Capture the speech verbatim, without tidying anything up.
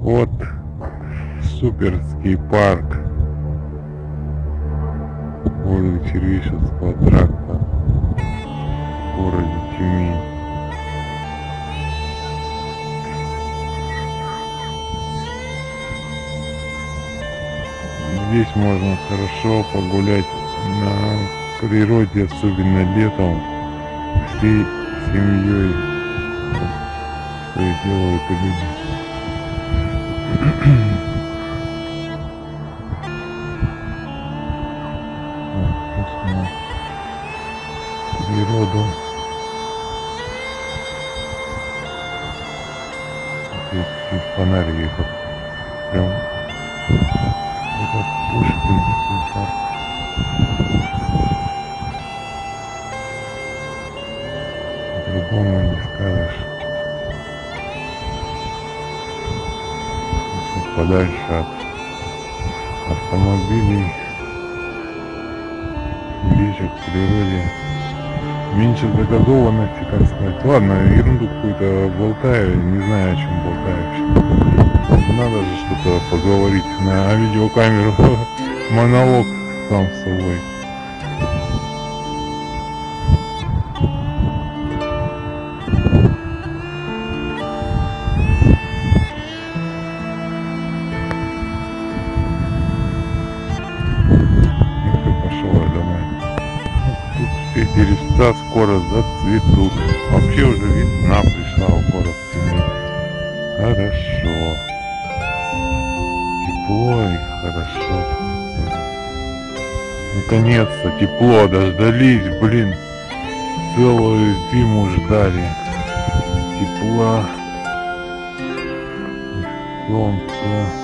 Вот суперский парк возле Червищевского тракта в городе Тюмень. Здесь можно хорошо погулять на природе, особенно летом, всей семьей, что и делают и люди. Природу. Здесь фонарики, как прям это Пушкинский парк. По-другому не скажешь. Подальше от автомобилей, ближе к природе, меньше загазованности, как сказать. Ладно, ерунду какую-то болтаю, не знаю, о чем болтаю. Надо же что-то поговорить на видеокамеру, монолог сам с собой. Деревца скоро зацветут. Вообще уже весна пришла в город Тюмень. Хорошо. Тепло и хорошо. Наконец-то тепло, дождались, блин. Целую зиму ждали. Тепла. Солнца.